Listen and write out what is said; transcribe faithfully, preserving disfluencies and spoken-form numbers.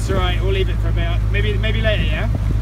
That's all right. We'll leave it for a bit. Maybe maybe later, yeah.